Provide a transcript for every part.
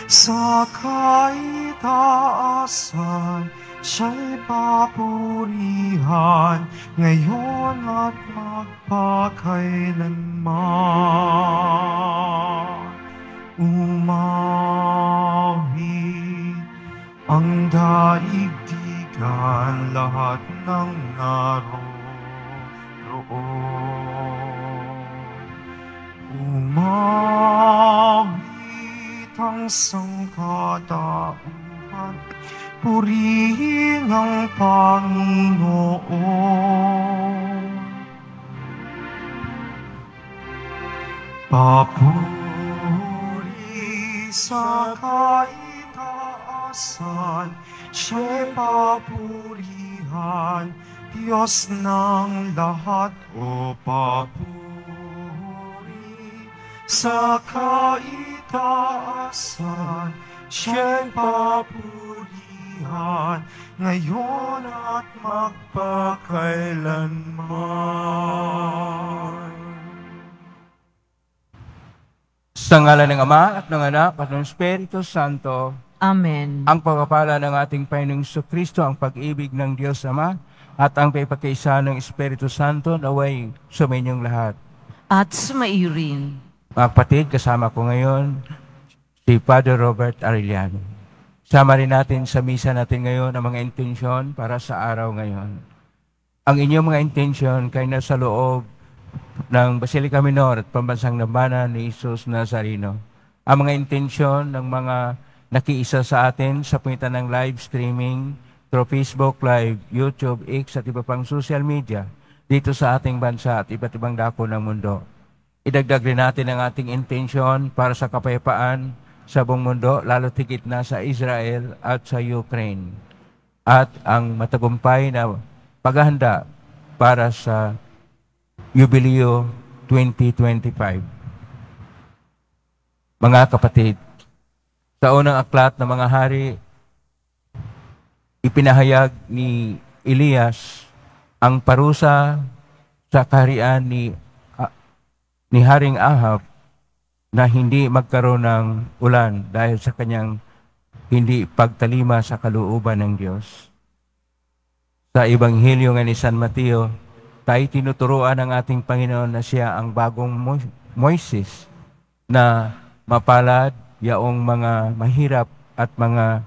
sa kaitaasan, siya'y papurihan, ngayon at magpakailanman. Umawi ang daigdigan, lahat ng naroroon. Umawit ang sangkatauhan, purihin ang Panginoon. Papuri sa kaitaasan, siya'y papurihan, Diyos ng lahat. O papuri sa kaitaasan, siya'y papurihan, ngayon at magpakailanman. Sa ngalan ng Ama at ng Anak at ng Espiritu Santo. Amen. Ang pagpapala ng ating Panginoong Jesucristo, ang pag-ibig ng Diyos Ama, at ang pagkakaisa ng Espiritu Santo naway sumainyong lahat. At sumaiyo rin. Mga kapatid, kasama ko ngayon si Father Robert Arellano. Sama rin natin sa misa natin ngayon ang mga intensyon para sa araw ngayon. Ang inyong mga intensyon kay nasa loob ng Basilica Minor at Pambansang Dambana ni Jesus Nazareno. Ang mga intensyon ng mga nakiisa sa atin sa pamitan ng live streaming through Facebook Live, YouTube, X at iba pang social media dito sa ating bansa at iba't ibang dako ng mundo. Idagdag rin natin ang ating intensyon para sa kapayapaan sa buong mundo, lalo tigit na sa Israel at sa Ukraine. At ang matagumpay na paghahanda para sa Jubileo 2025. Mga kapatid, sa unang aklat ng mga hari, ipinahayag ni Elias ang parusa sa kaharian ni Haring Ahab na hindi magkaroon ng ulan dahil sa kanyang hindi pagtalima sa kalooban ng Diyos. Sa Ebanghelyo nga ni San Mateo, tayo tinuturuan ng ating Panginoon na siya ang bagong Moises na mapalad yaong mga mahirap at mga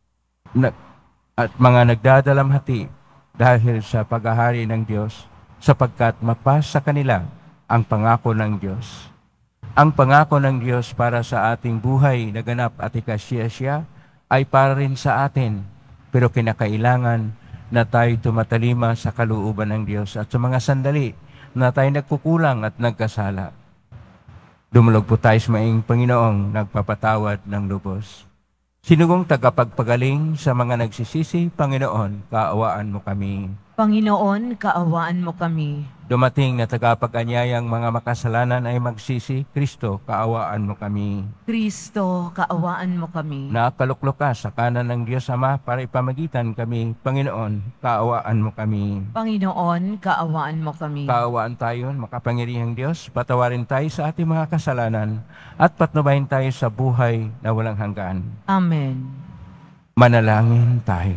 nagdadalamhati dahil sa paghahari ng Diyos, sapagkat mapasa sa kanila ang pangako ng Diyos. Ang pangako ng Diyos para sa ating buhay na ganap at ikasya-sya ay para rin sa atin, pero kinakailangan na tayo tumatalima sa kalooban ng Diyos at sa mga sandali na tayo nagkukulang at nagkasala. Dumulog po tayo sa maing Panginoong nagpapatawad ng lubos. Sinugong tagapagpagaling sa mga nagsisisi, Panginoon, kaawaan mo kami. Panginoon, kaawaan mo kami. Dumating na tagapag-anyayang mga makasalanan ay magsisi, Kristo, kaawaan mo kami. Kristo, kaawaan mo kami. Nakaluklok ka sa kanan ng Diyos Ama para ipamagitan kami, Panginoon, kaawaan mo kami. Panginoon, kaawaan mo kami. Kaawaan tayo, makapangyarihang Diyos, patawarin tayo sa ating mga kasalanan at patnubayan tayo sa buhay na walang hanggan. Amen. Manalangin tayo.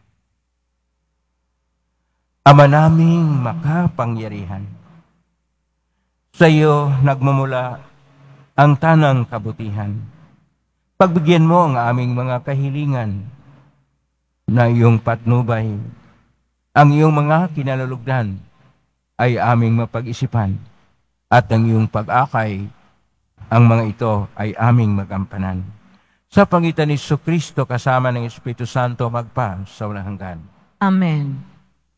Ama naming makapangyarihan, sa iyo nagmumula ang tanang kabutihan. Pagbigyan mo ang aming mga kahilingan na iyong patnubay. Ang iyong mga kinalulugdan ay aming mapag-isipan at ang iyong pag-akay, ang mga ito ay aming magampanan. Sa pangitan ni Jesucristo kasama ng Espiritu Santo magpa sa walang hanggan. Amen.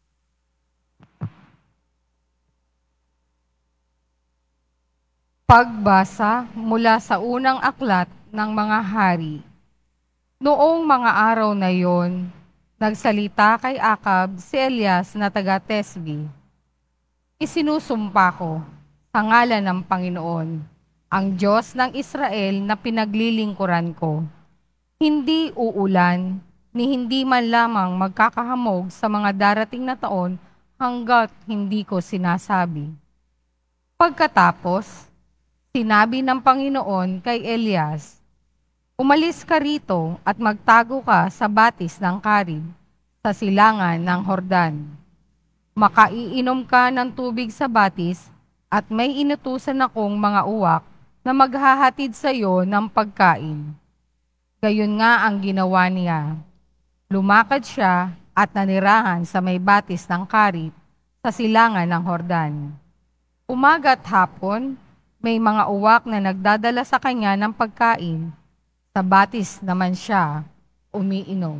Pagbasa mula sa unang aklat ng mga hari. Noong mga araw na yon, nagsalita kay Acab si Elias na taga-Tesbi. Isinusumpa ko sa ngalan ng Panginoon, ang Diyos ng Israel na pinaglilingkuran ko. Hindi uulan, ni hindi man lamang magkakahamog sa mga darating na taon hanggat hindi ko sinasabi. Pagkatapos, sinabi ng Panginoon kay Elias, Umalis ka rito at magtago ka sa batis ng Karib, sa silangan ng Hordan. Makaiinom ka ng tubig sa batis at may inutusan akong mga uwak na maghahatid sa iyo ng pagkain. Gayon nga ang ginawa niya. Lumakad siya at nanirahan sa may batis ng Karib sa silangan ng Hordan. Umaga at hapon, may mga uwak na nagdadala sa kanya ng pagkain. Sa batis naman siya umiinom.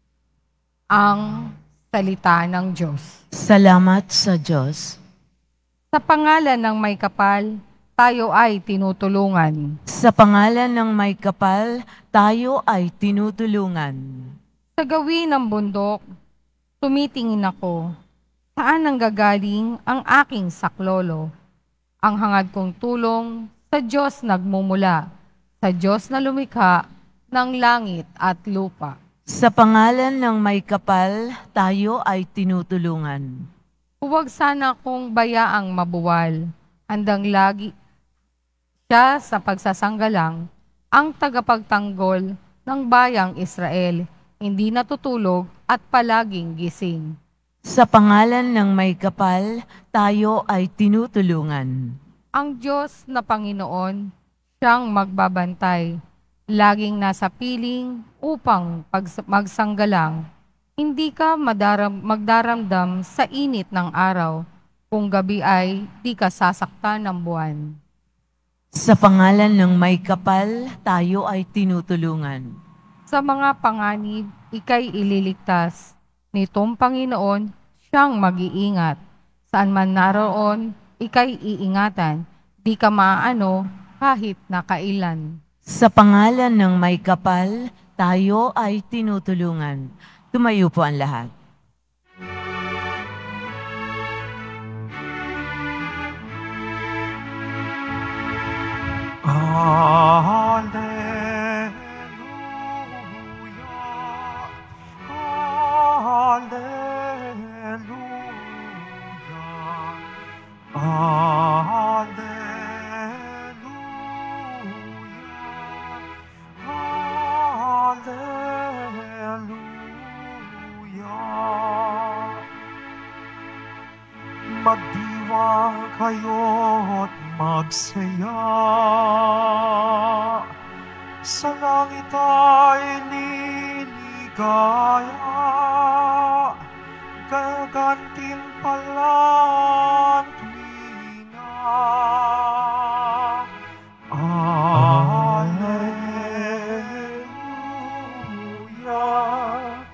Ang salita ng Diyos. Salamat sa Diyos. Sa pangalan ng may kapal, tayo ay tinutulungan. Sa pangalan ng may kapal, tayo ay tinutulungan. Sa gawin ng bundok, tumitingin ako. Saan nanggagaling ang aking saklolo? Ang hangad kong tulong sa Diyos nagmumula, sa Diyos na lumikha ng langit at lupa. Sa pangalan ng may kapal, tayo ay tinutulungan. Huwag sana kong bayaang mabuwal. Handang lagi siya sa pagsasanggalang, ang tagapagtanggol ng bayang Israel, hindi natutulog at palaging gising. Sa pangalan ng may kapal, tayo ay tinutulungan. Ang Diyos na Panginoon, siyang magbabantay, laging nasa piling upang magsanggalang. Hindi ka magdaramdam sa init ng araw, kung gabi ay di ka sasaktan ng buwan. Sa pangalan ng may kapal, tayo ay tinutulungan. Sa mga panganib, ika'y ililigtas. Nitong Panginoon, siyang mag-iingat. Saan man naroon, ika'y iingatan. Di ka maaano kahit na kailan. Sa pangalan ng may kapal, tayo ay tinutulungan. Tumayo po ang lahat. Magdiwang kayo't magsaya, sa langit ay liligaya, gagantimpalang tuwina. Alleluia,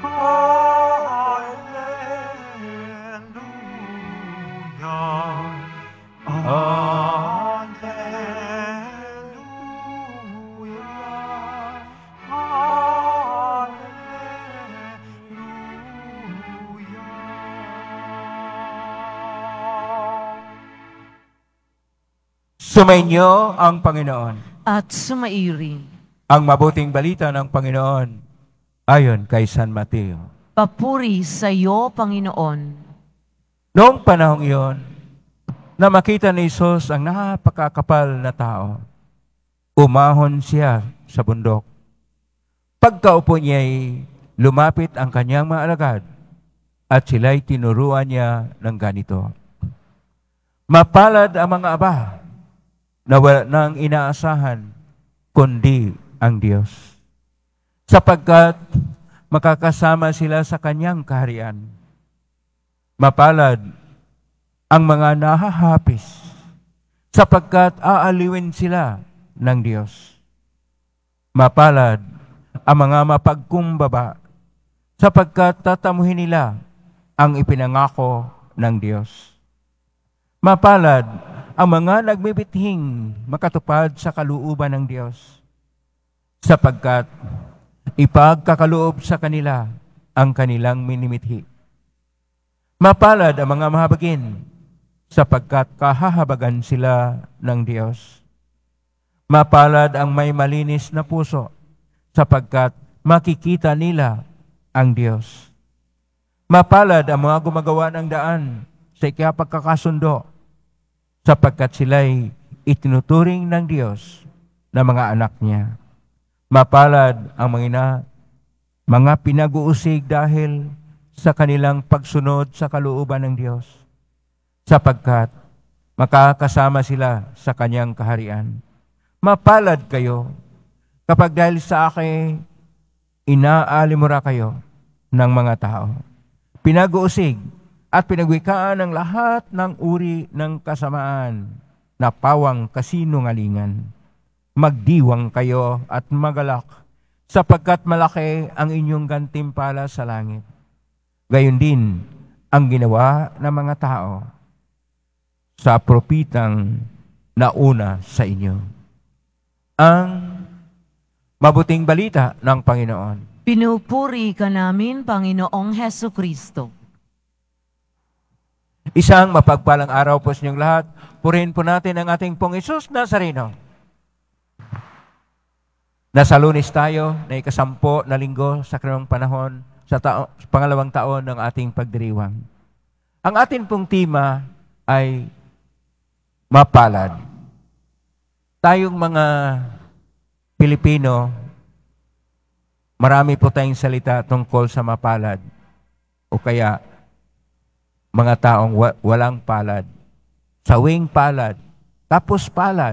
Sumainyo ang Panginoon. At sumairin. Ang mabuting balita ng Panginoon ayon kay San Mateo. Papuri sa iyo, Panginoon. Noong panahong iyon, na makita ni Jesus ang napakakapal na tao, umahon siya sa bundok. Pagkaupo niya'y lumapit ang kanyang mga alagad at sila'y tinuruan niya ng ganito. Mapalad ang mga aba na wala nang inaasahan kundi ang Diyos, sapagkat makakasama sila sa kanyang kaharian. Mapalad ang mga nahahapis, sapagkat aaliwin sila ng Diyos. Mapalad ang mga mapagkumbaba, sapagkat tatamuhin nila ang ipinangako ng Diyos. Mapalad ang mga nagbibithing makatupad sa kalooban ng Diyos, sapagkat ipagkakaloob sa kanila ang kanilang minimithi. Mapalad ang mga mahabagin, sapagkat kahahabagan sila ng Diyos. Mapalad ang may malinis na puso, sapagkat makikita nila ang Diyos. Mapalad ang mga gumagawa ng daan sa ikapagkakasundo, sapagkat sila'y itinuturing ng Diyos na mga anak niya. Mapalad ang mga pinag-uusig dahil sa kanilang pagsunod sa kalooban ng Diyos, sapagkat makakasama sila sa kanyang kaharian. Mapalad kayo kapag dahil sa akin inaalimura kayo ng mga tao, pinag-uusig at pinagwikaan ng lahat ng uri ng kasamaan na pawang kasinungalingan. Magdiwang kayo at magalak, sapagkat malaki ang inyong gantimpala sa langit. Gayon din ang ginawa ng mga tao sa propitang nauna sa inyo. Ang mabuting balita ng Panginoon. Pinupuri ka namin, Panginoong Hesukristo. Isang mapagpalang araw po sa inyong lahat. Purihin po natin ang ating pong Hesus Nazareno. Nasa Lunes tayo na ikasampo na linggo sa kanong panahon sa pangalawang taon ng ating pagdiriwang. Ang ating pong tema ay mapalad. Tayong mga Pilipino, marami po tayong salita tungkol sa mapalad o kaya mga taong walang palad. Sawing palad, tapos palad.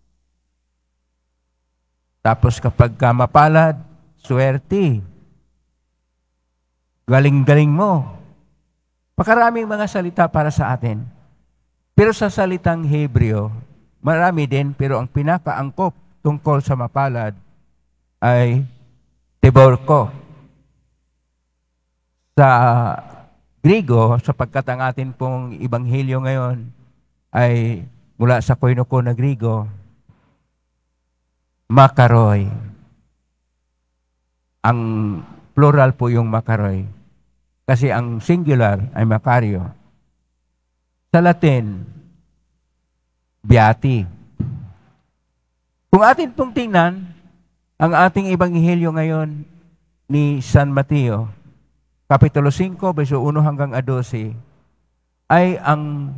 Tapos kapag ka mapalad, swerte. Galing-galing mo. Pakaraming mga salita para sa atin. Pero sa salitang Hebreo, marami din, pero ang pinakaangkop tungkol sa mapalad ay teborko. Sa Grigo, sapagkat ang atin pong ibanghilyo ngayon ay mula sa Koinoko na Grigo, makaroy. Ang plural po yung makaroy. Kasi ang singular ay makario. Sa Latin, beati. Kung atin pong tingnan, ang ating ibanghilyo ngayon ni San Mateo, Kapitulo 5, verso 1 hanggang 12, ay ang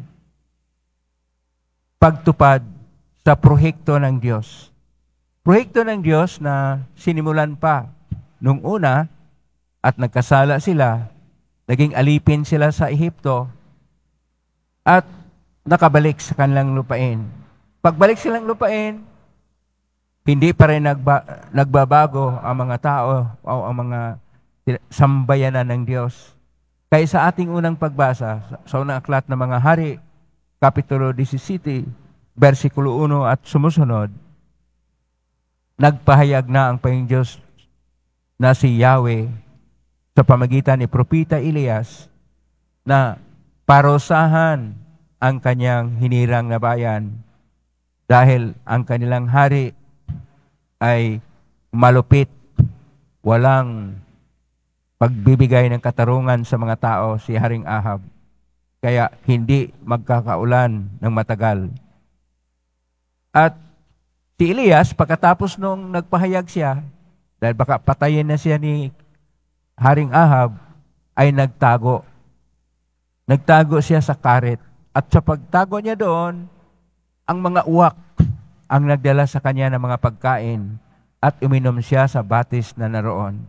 pagtupad sa proyekto ng Diyos. Proyekto ng Diyos na sinimulan pa nung una at nagkasala sila, naging alipin sila sa Ehipto at nakabalik sa kanilang lupain. Pagbalik silang lupain, hindi pa rin nagbabago ang mga tao o ang mga sambayanan ng Diyos. Kaya sa ating unang pagbasa, sa unang aklat ng mga hari, Kapitulo 17, versikulo 1 at sumusunod, nagpahayag na ang Panginoong Diyos na si Yahweh sa pamagitan ni Propeta Elias na parusahan ang kanyang hinirang na bayan dahil ang kanilang hari ay malupit, walang pagbibigay ng katarungan sa mga tao, si Haring Ahab. Kaya hindi magkakaulan ng matagal. At si Elias, pagkatapos nung nagpahayag siya, dahil baka patayin na siya ni Haring Ahab, ay nagtago. Nagtago siya sa karet. At sa pagtago niya doon, ang mga uwak ang nagdala sa kanya ng mga pagkain at uminom siya sa batis na naroon.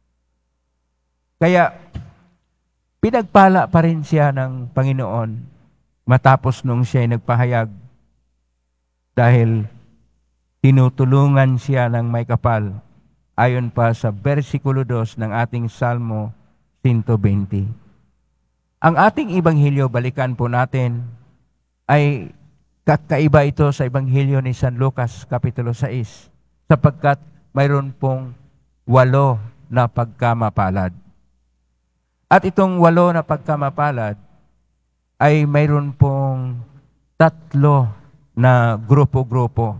Kaya, pinagpala pa rin siya ng Panginoon matapos nung siya ay nagpahayag dahil tinutulungan siya ng may kapal ayon pa sa versikulo 2 ng ating Salmo 120. Ang ating Ibanghilyo, balikan po natin, ay kakaiba ito sa Ibanghilyo ni San Lucas, Kapitulo 6, sapagkat mayroon pong 8 na pagkamapalad. At itong 8 na pagkamapalad ay mayroon pong 3 na grupo-grupo.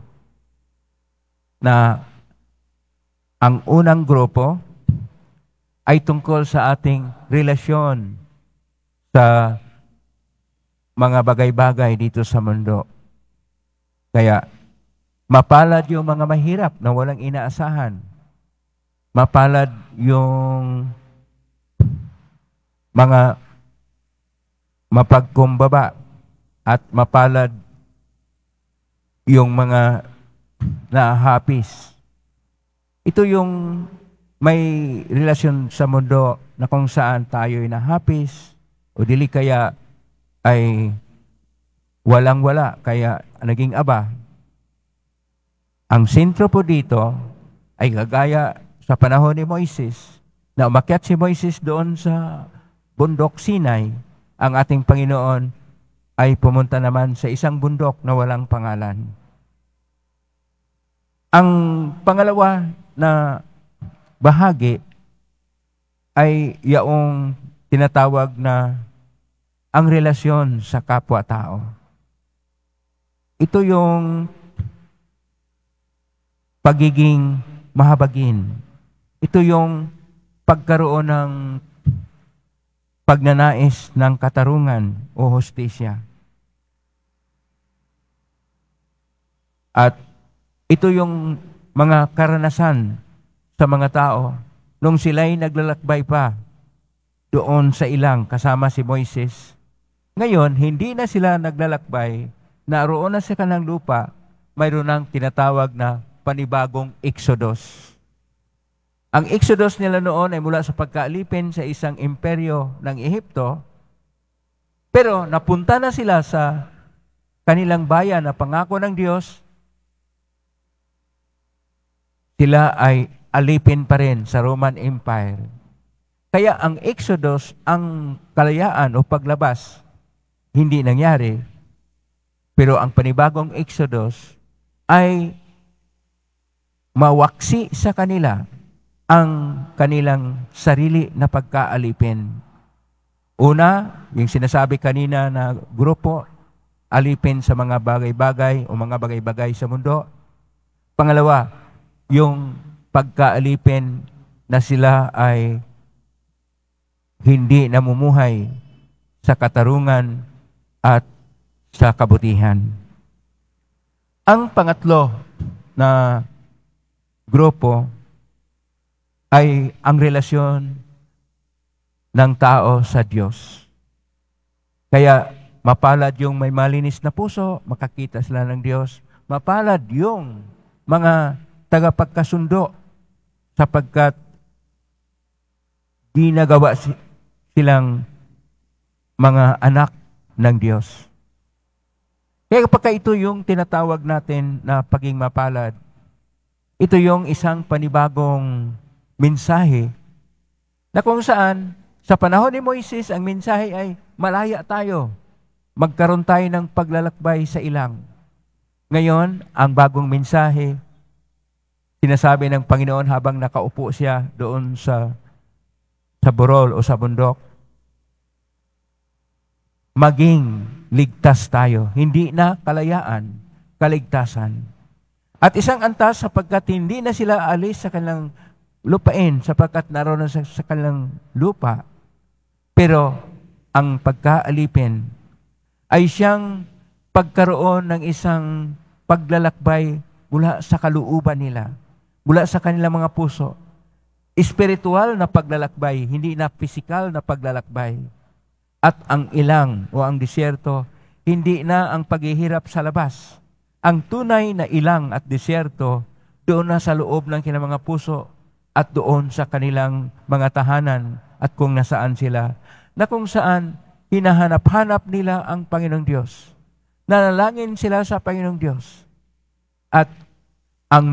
Na ang unang grupo ay tungkol sa ating relasyon sa mga bagay-bagay dito sa mundo. Kaya mapalad yung mga mahirap na walang inaasahan. Mapalad yung mga mapagkumbaba at mapalad yung mga nahapis. Ito yung may relasyon sa mundo na kung saan tayo ay nahapis o dili kaya ay walang-wala, kaya naging aba. Ang sentro po dito ay kagaya sa panahon ni Moises, na umakyat si Moises doon sa bundok Sinai, ang ating Panginoon ay pumunta naman sa isang bundok na walang pangalan. Ang pangalawa na bahagi ay yaong tinatawag na ang relasyon sa kapwa-tao. Ito yung pagiging mahabagin. Ito yung pagkaroon ng pagnanais ng katarungan o hustisya. At ito yung mga karanasan sa mga tao nung sila'y naglalakbay pa doon sa ilang kasama si Moises. Ngayon, hindi na sila naglalakbay, naroon na sa kanilang lupa, mayroon ng tinatawag na panibagong Exodus. Ang Exodus nila noon ay mula sa pagkaalipin sa isang imperyo ng Ehipto, pero napunta na sila sa kanilang bayan na pangako ng Diyos. Sila ay alipin pa rin sa Roman Empire. Kaya ang Exodus, ang kalayaan o paglabas, hindi nangyari. Pero ang panibagong Exodus ay mawaksi sa kanila ang kanilang sarili na pagkaalipin. Una, yung sinasabi kanina na grupo, alipin sa mga bagay-bagay o mga bagay-bagay sa mundo. Pangalawa, yung pagkaalipin na sila ay hindi namumuhay sa katarungan at sa kabutihan. Ang pangatlo na grupo ay ang relasyon ng tao sa Diyos. Kaya mapalad yung may malinis na puso, makakita sila ng Diyos. Mapalad yung mga tagapagkasundo sapagkat ginagawa silang mga anak ng Diyos. Kaya kapag ito yung tinatawag natin na paging mapalad, ito yung isang panibagong mensahe na kung saan sa panahon ni Moises, ang mensahe ay malaya tayo. Magkaroon tayo ng paglalakbay sa ilang. Ngayon, ang bagong mensahe, sinasabi ng Panginoon habang nakaupo siya doon sa burol o sa bundok, maging ligtas tayo. Hindi na kalayaan, kaligtasan. At isang antas sapagkat hindi na sila alis sa kanilang lupain sapagkat naroon na sa kanilang lupa. Pero ang pagkaalipin ay siyang pagkaroon ng isang paglalakbay mula sa kalooban nila, mula sa kanilang mga puso. Espiritual na paglalakbay, hindi na pisikal na paglalakbay. At ang ilang o ang disyerto, hindi na ang paghihirap sa labas. Ang tunay na ilang at disyerto, doon na sa loob ng kanilang mga puso at doon sa kanilang mga tahanan at kung nasaan sila, na kung saan hinahanap-hanap nila ang Panginoong Diyos. Nanalangin sila sa Panginoong Diyos. At ang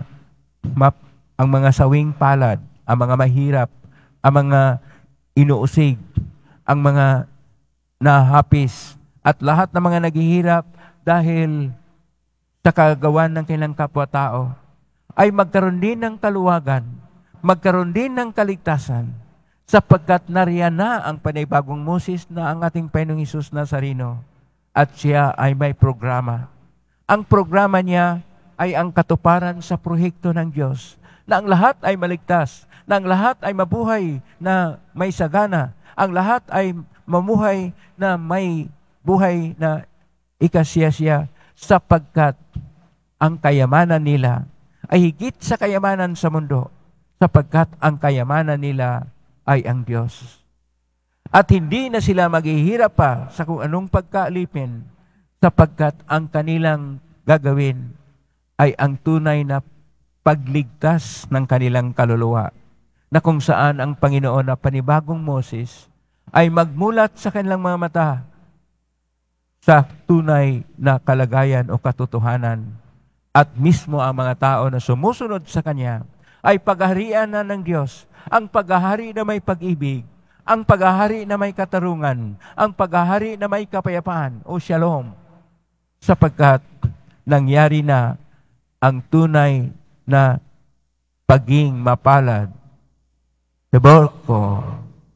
mga sawing palad, ang mga mahirap, ang mga inuusig, ang mga nahapis, at lahat ng mga naghihirap dahil sa kagawan ng kanilang kapwa-tao, ay magkaroon din ng kaluwagan, magkaroon din ng kaligtasan, sapagkat nariyan na ang panibagong Moses na ang ating Panginoong Hesus Nazareno, at siya ay may programa. Ang programa niya ay ang katuparan sa proyekto ng Diyos, na ang lahat ay maligtas, na ang lahat ay mabuhay na may sagana, ang lahat ay mamuhay na may buhay na ikasiyasya, sapagkat ang kayamanan nila ay higit sa kayamanan sa mundo, sapagkat ang kayamanan nila ay ang Diyos. At hindi na sila maghihirap pa sa kung anong pagkaalipin, sapagkat ang kanilang gagawin ay ang tunay na pagligtas ng kanilang kaluluwa, na kung saan ang Panginoon na panibagong Moses ay magmulat sa kanilang mga mata sa tunay na kalagayan o katotohanan, at mismo ang mga tao na sumusunod sa Kanya ay paghaharian na ng Diyos, ang paghahari na may pag-ibig, ang paghahari na may katarungan, ang paghahari na may kapayapaan o shalom, sapagkat nangyari na ang tunay na paging mapalad. Teborko,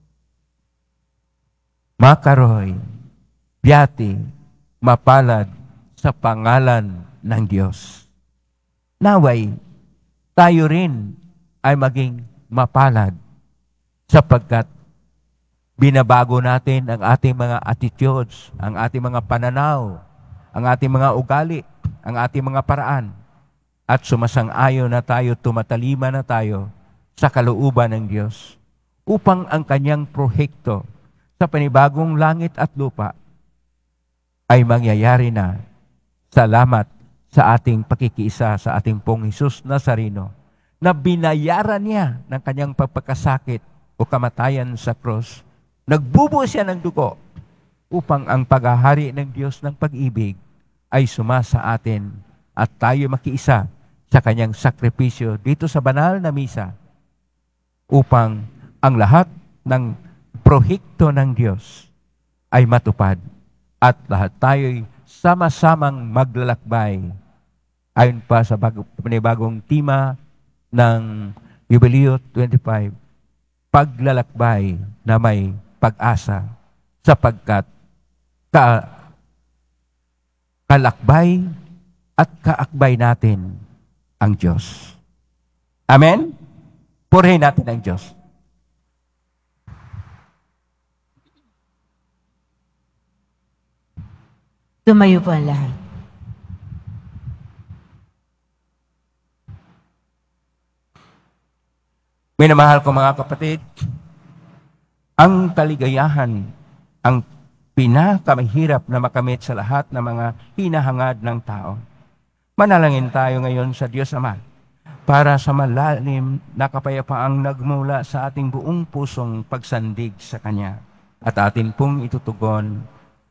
makaroy, biyati, mapalad sa pangalan ng Diyos. Naway, tayo rin ay maging mapalad sapagkat binabago natin ang ating mga attitudes, ang ating mga pananaw, ang ating mga ugali, ang ating mga paraan, at sumasang-ayon na tayo, tumatalima na tayo sa kalooban ng Diyos upang ang Kanyang prohekto sa panibagong langit at lupa ay mangyayari na salamat sa ating pakikiisa sa ating pong Hesus Nazareno na binayaran niya ng Kanyang pagpakasakit o kamatayan sa cross. Nagbubuo siya ng dugo upang ang paghahari ng Diyos ng pag-ibig ay sumasa atin at tayo makiisa sa Kanyang sakripisyo dito sa banal na misa upang ang lahat ng prohekto ng Diyos ay matupad at lahat tayo'y sama-samang maglalakbay ayon pa sa panibagong tema ng Jubileo 25, paglalakbay na may pag-asa sapagkat kalakbay at kaakbay natin ang Diyos. Amen? Purihin natin ang Diyos. Tumayo po ang lahat. Minamahal ko mga kapatid, ang kaligayahan, ang pinakamahirap na makamit sa lahat ng mga hinahangad ng tao. Manalangin tayo ngayon sa Diyos Ama para sa malalim na kapayapaang nagmula sa ating buong pusong pagsandig sa Kanya. At atin pong itutugon,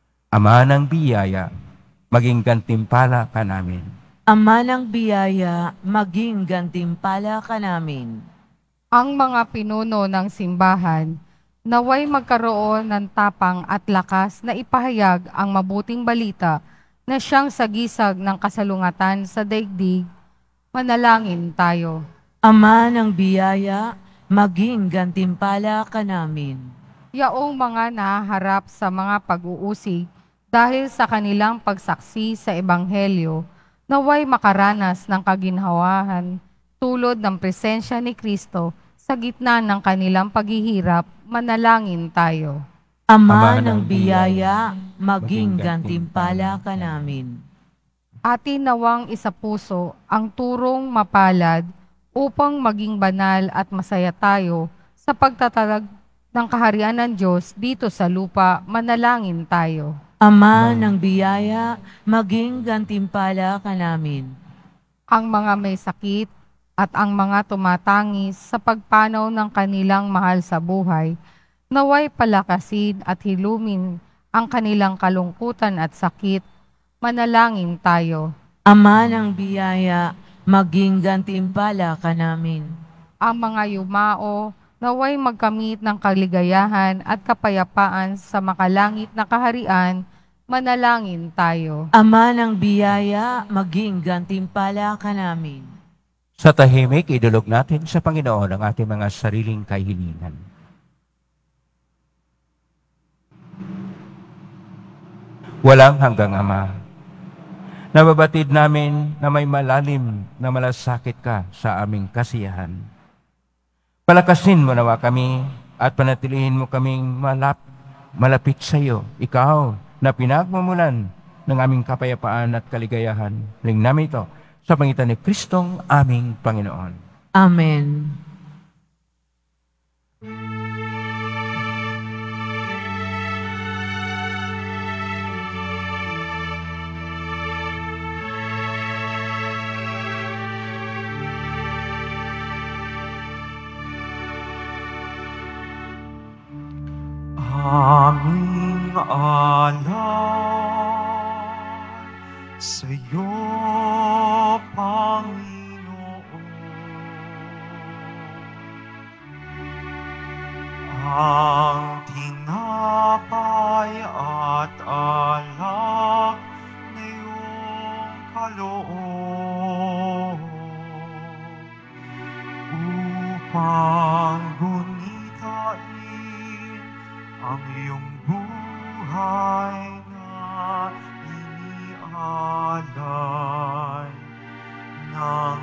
Ama ng biyaya, maging gantimpala ka namin. Ama ng biyaya, maging gantimpala ka namin. Ang mga pinuno ng simbahan, naway magkaroon ng tapang at lakas na ipahayag ang mabuting balita na siyang sagisag ng kasalungatan sa daigdig. Manalangin tayo. Ama ng biyaya, maging gantimpala ka namin. Yaong mga nahaharap sa mga pag-uusig dahil sa kanilang pagsaksi sa Ebanghelyo, naway makaranas ng kaginhawahan tulad ng presensya ni Kristo sa gitna ng kanilang paghihirap. Manalangin tayo. Ama ng biyaya, maging gantimpala ka namin. Atin nawang isapuso ang turong mapalad upang maging banal at masaya tayo sa pagtatag ng kaharian ng Diyos dito sa lupa. Manalangin tayo. Ama ng biyaya, maging gantimpala ka namin. Ang mga may sakit at ang mga tumatangis sa pagpanaw ng kanilang mahal sa buhay, naway palakasin at hilumin ang kanilang kalungkutan at sakit. Manalangin tayo. Ama ng biyaya, maging gantimpala ka namin. Ang mga yumao, naway magkamit ng kaligayahan at kapayapaan sa makalangit na kaharian. Manalangin tayo. Ama ng biyaya, maging gantimpala ka namin. Sa tahimik, idulog natin sa Panginoon ang ating mga sariling kahilingan. Walang hanggang Ama, nababatid namin na may malalim na malasakit ka sa aming kasiyahan. Palakasin mo nawa kami at panatilihin mo kaming malapit sa iyo, ikaw na pinagmumulan ng aming kapayapaan at kaligayahan. Ling namin ito sa pangitan ni Kristong aming Panginoon. Amen. aming alay sa'yo, Panginoon. Ang tinapay at alak na iyong kaloob upang gunitain ang iyong buhay na inialay nang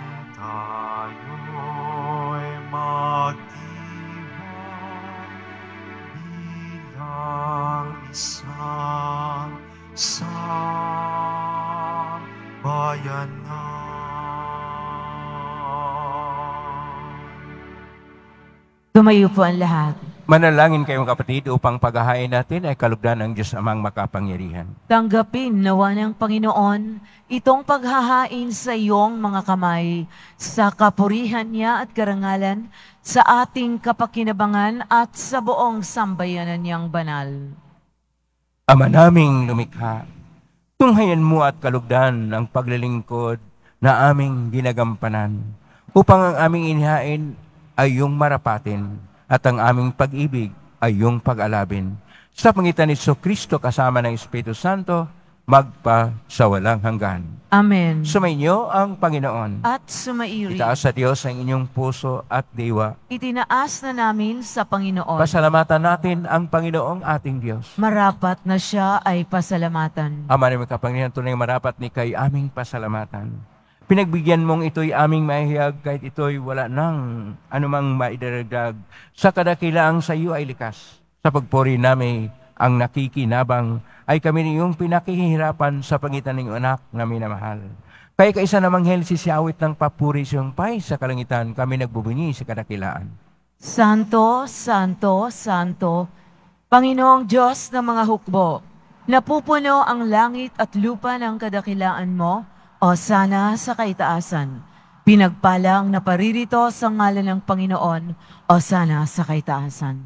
tayo'y magdiwang bilang isang sambayanan. Tumayo po ang lahat. Manalangin kayong kapatid upang paghahain natin ay kalugdan ng Diyos Amang makapangyarihan. Tanggapin nawa ng Panginoon itong paghahain sa iyong mga kamay sa kapurihan niya at karangalan sa ating kapakinabangan at sa buong sambayanan niyang banal. Ama naming lumikha, tunghayan mo at kalugdan ang paglilingkod na aming ginagampanan upang ang aming inihain ay iyong marapatin at ang aming pag-ibig ay iyong pag-alabin. Sa pangitan ni Kristo kasama ng Espiritu Santo, magpa sa walang hanggan. Amen. Sumainyo ang Panginoon. At sumairi. Itaas sa Diyos ang inyong puso at diwa. Itinaas na namin sa Panginoon. Pasalamatan natin ang Panginoong ating Diyos. Marapat na siya ay pasalamatan. Ama namin kapangyarihan, tunay marapat ni kay aming pasalamatan. Pinagbigyan mong ito'y aming maihiyag kahit ito'y wala nang anumang maidaragdag. Sa kadakilaang sa iyo ay likas. Sa pagpuri namin ang nakikinabang ay kami niyong pinakihirapan sa pangitan ng anak na minamahal. Kaya kaisa namang hel sisiawit ng papuri siyang pay sa kalangitan, kami nagbubunyi sa kadakilaan. Santo, Santo, Santo, Panginoong Diyos ng mga hukbo, napupuno ang langit at lupa ng kadakilaan mo, o sana sa kaitaasan. Pinagpalang na paririto sa ngalan ng Panginoon, o sana sa kaitaasan.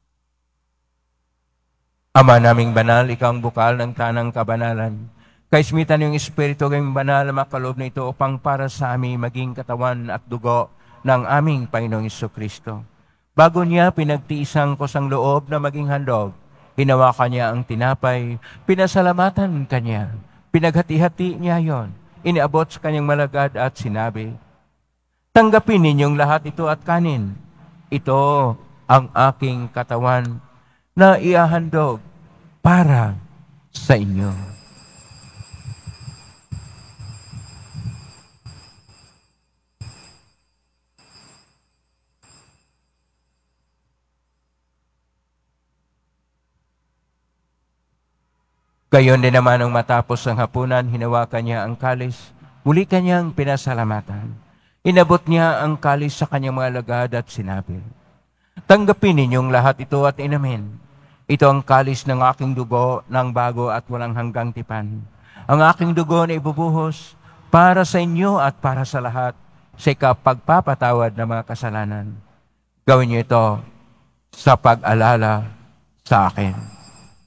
Ama naming banal, ikaw ang bukal ng tanang kabanalan. Kaismitan yung Espiritu ng banal na makaloob na ito upang para sa amin maging katawan at dugo ng aming Panginoong Kristo. Bago niya pinagtiisang ko sang loob na maging handog, hinawakan niya ang tinapay, pinasalamatan kanya, pinaghati-hati niya yon. Iniabot sa kanyang malagad at sinabi, tanggapin ninyong lahat ito at kanin. Ito ang aking katawan na iahandog para sa inyo. Gayon din naman nung matapos ang hapunan, hinawakan niya ang kalis, muli kanyang pinasalamatan. Inabot niya ang kalis sa kanyang mga alagad at sinabi, tanggapin ninyong lahat ito at inamin. Ito ang kalis ng aking dugo ng bago at walang hanggang tipan. Ang aking dugo na ibubuhos para sa inyo at para sa lahat sa ikapagpapatawad ng mga kasalanan. Gawin niyo ito sa pag-alala sa akin.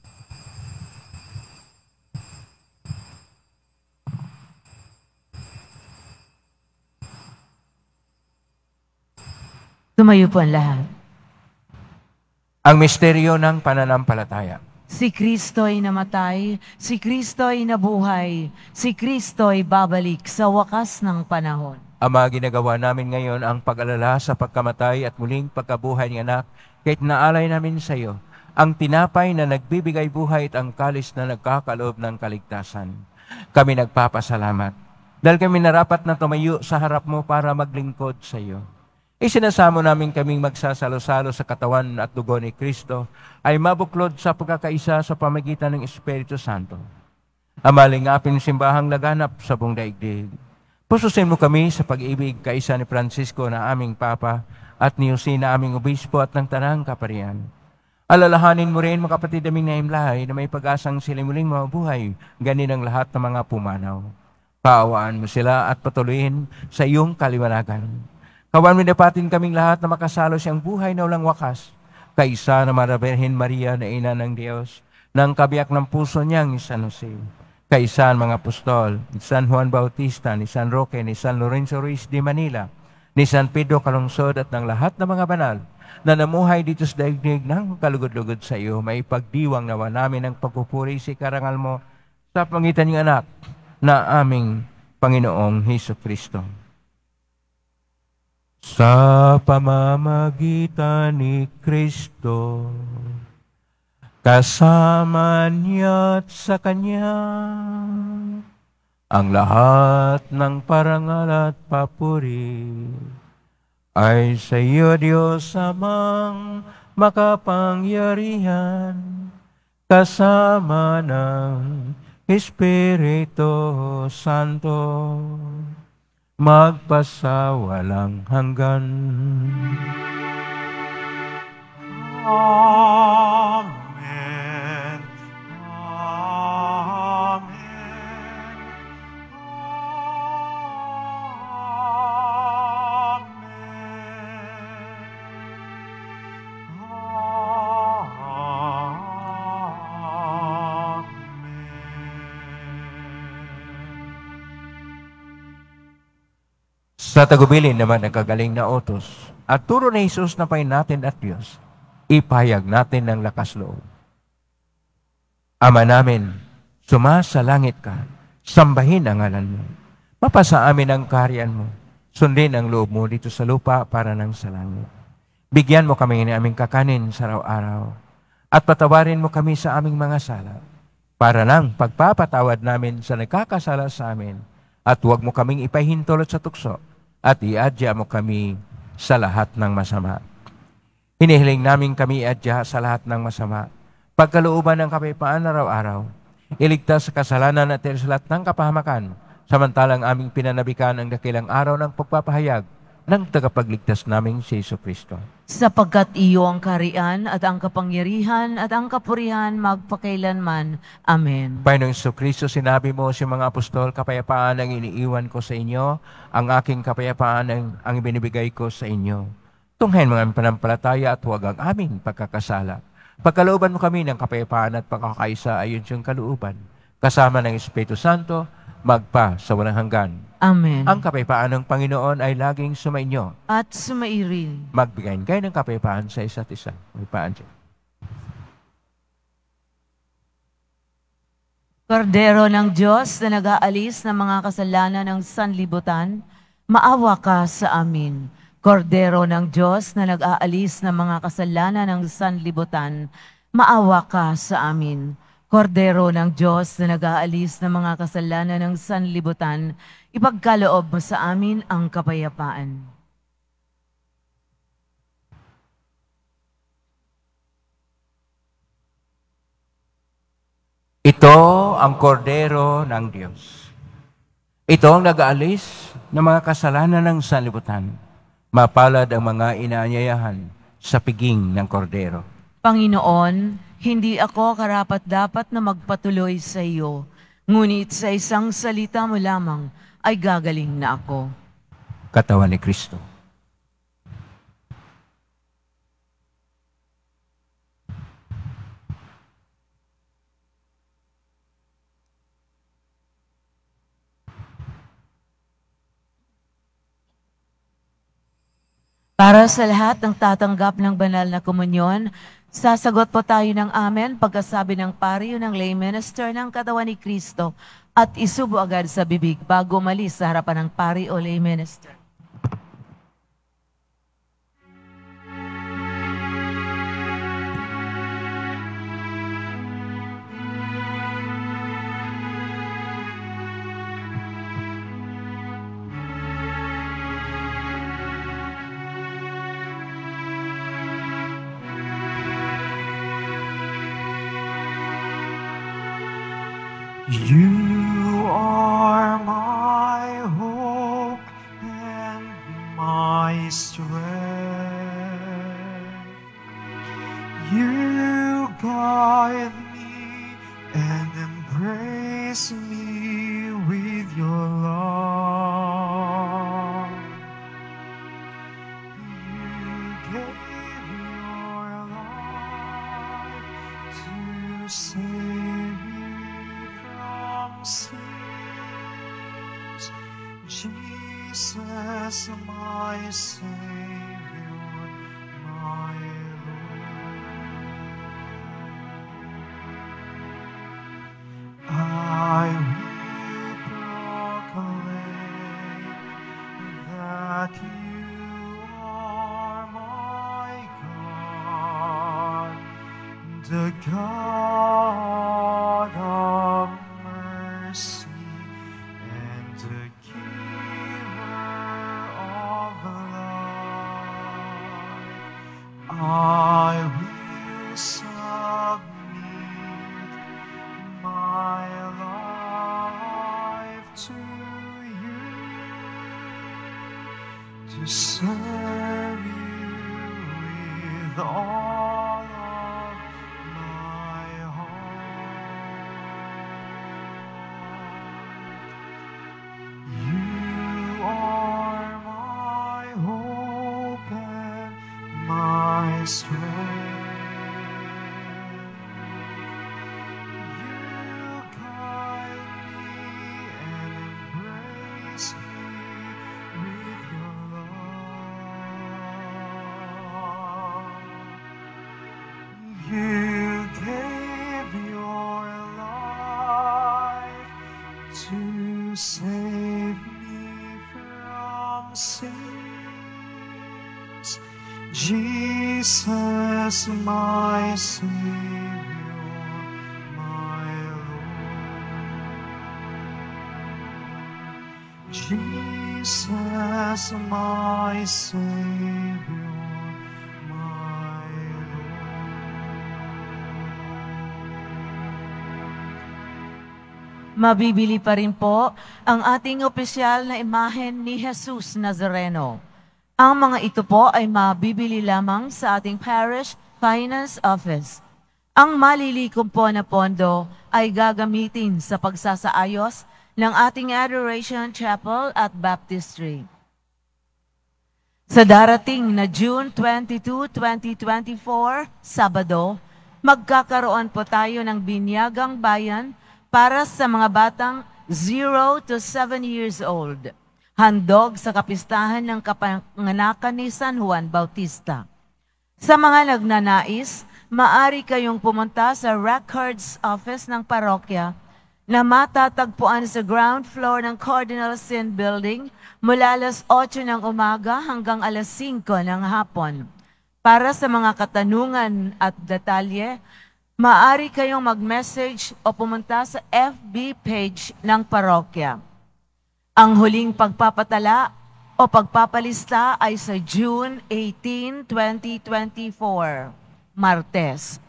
Tumayo po ang lahat. Ang misteryo ng pananampalataya. Si Kristo ay namatay, si Kristo ay nabuhay, si Kristo ay babalik sa wakas ng panahon. Ama, ginagawa namin ngayon ang pag-alala sa pagkamatay at muling pagkabuhay ng anak, kahit naalay namin sa iyo ang tinapay na nagbibigay buhay at ang kalis na nagkakaloob ng kaligtasan. Kami nagpapasalamat dahil kami narapat na tumayo sa harap mo para maglingkod sa iyo. Isinasamo namin kaming magsasalo-salo sa katawan at dugo ni Kristo ay mabuklod sa pagkakaisa sa pamagitan ng Espiritu Santo. Amalingapin simbahang laganap sa buong daigdig. Pususin mo kami sa pag-ibig kaisa ni Francisco na aming Papa at ni Jose na aming Obispo at ng Tanang Kaparian. Alalahanin mo rin mga kapatid aming naimlahay na may pag-asang sila muling mabuhay, ganin ang lahat ng mga pumanaw. Paawaan mo sila at patuloyin sa iyong kaliwanagan. Kawan mo dapatin kaming lahat na makasalo siyang buhay na walang wakas. kaisa na Mara Birhen Maria na ina ng Diyos, ng kabiyak ng puso niyang ni San Jose, kaisa ang mga apostol, ni San Juan Bautista, ni San Roque, ni San Lorenzo Ruiz de Manila, ni San Pedro Calungsod at ng lahat ng mga banal na namuhay dito sa daigdig ng kalugod-lugod sa iyo, may pagdiwang nawa namin ang pagpupuri sa karangal mo sa pangitan ng anak na aming Panginoong Hesus Kristo. Sa pamamagitan ni Kristo, kasama niya at sa Kanya, ang lahat ng parangal at papuri ay sa iyo, Diyos Amang makapangyarihan, kasama ng Espiritu Santo, magpasawalang hanggan. Amen. Amen. Sa tagubilin naman ang kagaling na utos at turo ni Jesus na pain natin at Diyos, ipahayag natin ng lakas loob. Ama namin, sumasalangit ka, sambahin ang ngalan mo. Mapasa amin ang kaharian mo, sundin ang loob mo dito sa lupa para nang sa langit. Bigyan mo kami ng aming kakanin sa araw-araw at patawarin mo kami sa aming mga sala para nang pagpapatawad namin sa nagkakasala sa amin at huwag mo kaming ipahintulot sa tukso at iadya mo kami sa lahat ng masama. Hinihiling namin kami iadya sa lahat ng masama, pagkalooban ng kapayapaan araw-araw, iligtas sa kasalanan at sa lahat ng kapahamakan, samantalang aming pinanabikan ang dakilang araw ng pagpapahayag ng tagapagligtas naming si Hesus Kristo. Sapagkat iyo ang kaharian at ang kapangyarihan at ang kapurihan magpakailanman. Amen. Panginoong Hesus Kristo, sinabi mo sa mga apostol, kapayapaan ang iniiwan ko sa inyo, ang aking kapayapaan ang ibinibigay ko sa inyo. Tunghayin mga panampalataya at huwag ang aming pagkakasala. Pagkalooban mo kami ng kapayapaan at pagkakaisa ayon siyang kalooban, kasama ng Espiritu Santo, magpa sa walang hanggan. Amen. Ang kapayapaan ng Panginoon ay laging sumainyo. At sumairin. Magbigay kayo ng kapayapaan sa isa't isa. Kapayapaan siya. Kordero ng Diyos na nag-aalis ng mga kasalanan ng sanlibutan, maawa ka sa amin. Kordero ng Diyos na nag-aalis ng mga kasalanan ng sanlibutan, maawa ka sa amin. Kordero ng Diyos na nag-aalis ng mga kasalanan ng sanlibutan, ipagkaloob mo sa amin ang kapayapaan. Ito ang kordero ng Diyos. Ito ang nag-aalis ng mga kasalanan ng sanlibutan. Mapalad ang mga inaanyayahan sa piging ng kordero. Panginoon, hindi ako karapat-dapat na magpatuloy sa iyo, ngunit sa isang salita mo lamang ay gagaling na ako. Katawan ni Kristo. Para sa lahat ng tatanggap ng banal na komunyon, sasagot po tayo ng amen pagkasabi ng pari o ng lay minister ng katawan ni Kristo at isubo agad sa bibig bago umalis sa harapan ng pari o lay minister. You are my hope and my strength. You guide me and embrace me with your love. You gave your life save you from sins. Jesus, my Savior, my Lord. I will proclaim that you are my God, the God of mercy and the giver of life. I will submit my life to you, to serve you with all of my heart. You are my hope and my strength. You guide me and embrace me with your love. You gave your life to save me from sins. Jesus, my Savior, my Lord. Jesus, my Savior, my Lord. Mabibili pa rin po ang ating opisyal na imahen ni Jesus Nazareno. Ang mga ito po ay mabibili lamang sa ating Parish Finance Office. Ang malilikom po na pondo ay gagamitin sa pagsasaayos ng ating Adoration Chapel at Baptistry. Sa darating na June 22, 2024, Sabado, magkakaroon po tayo ng binyagang bayan para sa mga batang 0 to 7 years old. Handog sa kapistahan ng kapanganakan ni San Juan Bautista. Sa mga nagnanais, maari kayong pumunta sa Records Office ng parokya na matatagpuan sa ground floor ng Cardinal Sin Building mula alas 8 ng umaga hanggang alas 5 ng hapon. Para sa mga katanungan at detalye, maari kayong mag-message o pumunta sa FB page ng parokya. Ang huling pagpapatala o pagpapalista ay sa June 18, 2024, Martes.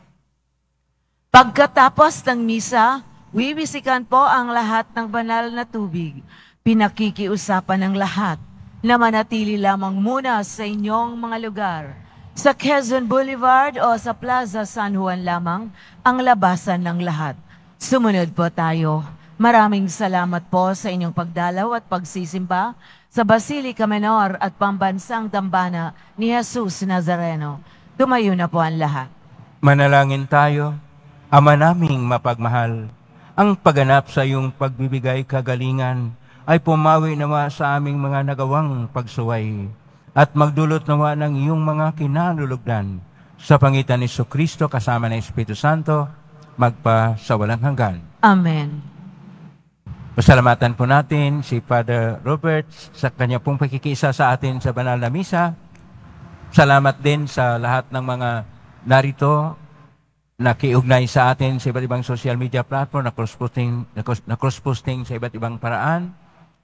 Pagkatapos ng misa, wiwisikan po ang lahat ng banal na tubig. Pinakikiusapan ng lahat na manatili lamang muna sa inyong mga lugar. Sa Quezon Boulevard o sa Plaza San Juan lamang ang labasan ng lahat. Sumunod po tayo. Maraming salamat po sa inyong pagdalaw at pagsisimba sa Basilica Menor at Pambansang Dambana ni Jesus Nazareno. Tumayo na po ang lahat. Manalangin tayo. Ama naming mapagmahal, ang pagganap sa iyong pagbibigay kagalingan ay pumawi nawa sa aming mga nagawang pagsuway at magdulot nawa ng iyong mga kinalulugdan sa pangitan ni Jesucristo kasama ng Espiritu Santo, magpa sa walang hanggan. Amen. Pasalamatan po natin si Father Robert sa kanya pong pakikiisa sa atin sa banal na misa. Salamat din sa lahat ng mga narito na kiugnay sa atin sa iba't ibang social media platform na cross-posting sa iba't ibang paraan.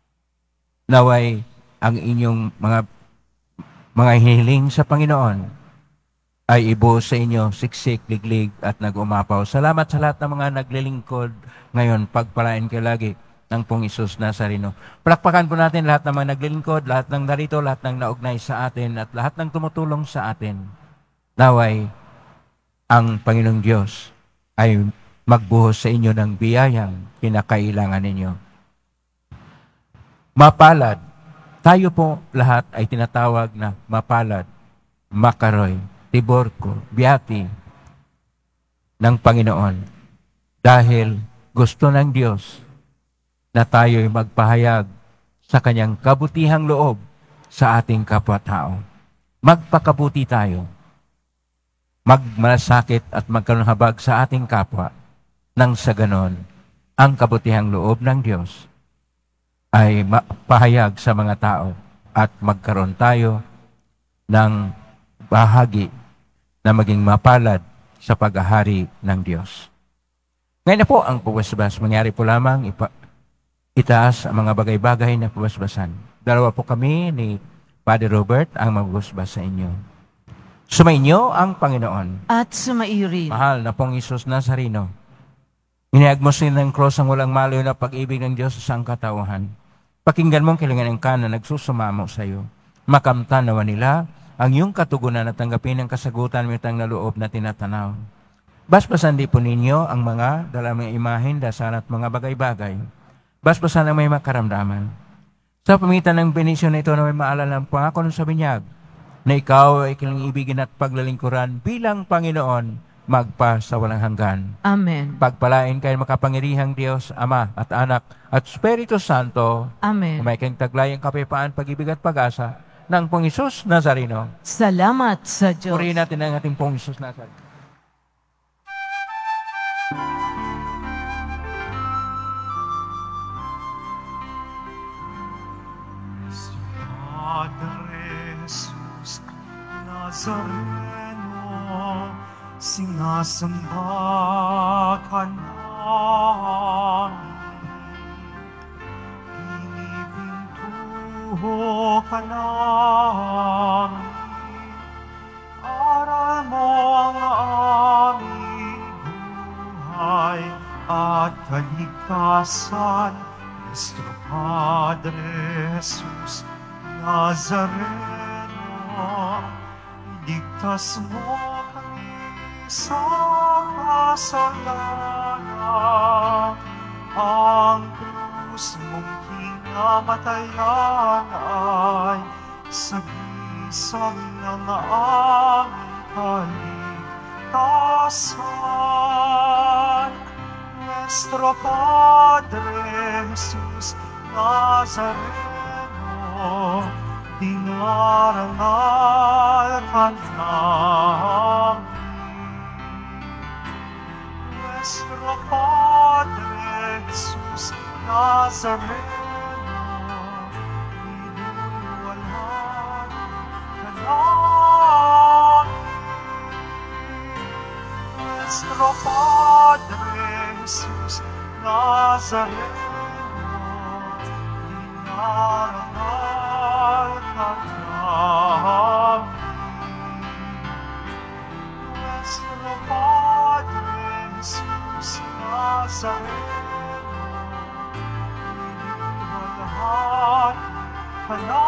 Naway ang inyong mga hiling sa Panginoon ay ibuhos sa inyo, siksik, liglig at nag-umapaw. Salamat sa lahat ng mga naglilingkod ngayon. Pagpalain kayo lagi ng Pong Isus Nazareno. Palakpakan po natin lahat ng mga naglilingkod, lahat ng narito, lahat ng naugnay sa atin, at lahat ng tumutulong sa atin. Naway, ang Panginoong Diyos ay magbuhos sa inyo ng biyayang kinakailangan ninyo. Mapalad. Tayo po lahat ay tinatawag na mapalad, makaroy, tiborko, biyati ng Panginoon. Dahil gusto ng Diyos na tayo'y magpahayag sa kanyang kabutihang loob sa ating kapwa-tao. Magpakabuti tayo. Magmalasakit at magkaroon habag sa ating kapwa. Nang sa ganon, ang kabutihang loob ng Diyos ay mapahayag sa mga tao at magkaroon tayo ng bahagi na maging mapalad sa paghahari ng Diyos. Ngayon na po ang pabasbas. Mangyari po lamang itaas ang mga bagay-bagay na pabasbasan. Dalawa po kami ni Father Robert ang magbasbas sa inyo. Sumainyo ang Panginoon. At sumairin. Mahal na pong Isus Nazareno, iniagmosin ng cross ang walang malayo na pag-ibig ng Diyos sa sangkatauhan. Pakinggan mong kilingan ka na nagsusumamo sa iyo. Makamtan nawa nila ang iyong katugunan at tanggapin ang kasagutan mitang na loob na tinatanaw. Basbasan di po ninyo ang mga dalamang imahin, dasal at mga bagay-bagay. Basbasan ang may makaramdaman. Sa pamitan ng benisyon na ito na may maalala ng pangako ng sa binyag, na ikaw ay kilang ibigin at paglalingkuran bilang Panginoon, magpa sa walang hanggan. Amen. Pagpalain kayo makapangirihang Diyos, Ama at Anak at Espiritu Santo. Amen. May kayong taglayang kapayapaan, pag-ibig at pag-asa ng Pong Isus Nazareno. Salamat sa Diyos. Purihin natin ang ating Pong Isus Nazareno. Padre Jesus Nazareno, sinasamba ka namin. Pinipintuho ka namin. Aral mo ang aming buhay at kaligtasan. Nuestro Padre Jesus Nazareno, iligtas mo kami sa kasalanan. Ang krus mong kinamatayan ay sagisag ng aming kaligtasan. Nuestro Padre Jesus Nazareno, dinarangal ka namin. Nuestro Padre Jesus Nazareno, dinuwalhati ka namin. Nuestro Padre Jesus Nazareno, dinarangal ka namin. Nuestro Padre Jesus Nazareno, dinuwalhati ka namin.